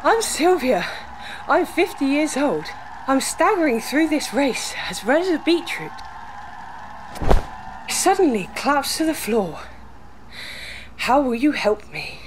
I'm Sylvia. I'm 50 years old. I'm staggering through this race as red as a beetroot. I suddenly collapsed to the floor. How will you help me?